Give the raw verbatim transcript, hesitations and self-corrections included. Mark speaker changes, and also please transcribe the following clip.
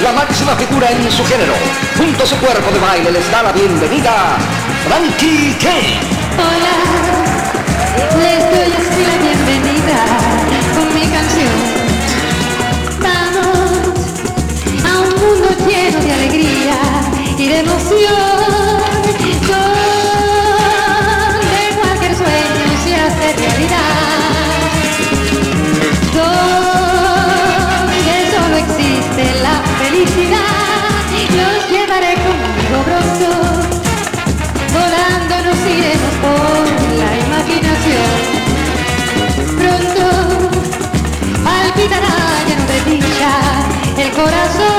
Speaker 1: la máxima figura en su género. Junto a su cuerpo de baile les da la bienvenida Frankie Kein.
Speaker 2: Hola, les doy así la bienvenida con mi canción. Vamos a un mundo lleno de alegría y de emoción, donde cualquier sueño se hace realidad, donde solo existe la felicidad. Los llevaré conmigo pronto, volando nos iremos por la imaginación. Pronto palpitará lleno de dicha el corazón.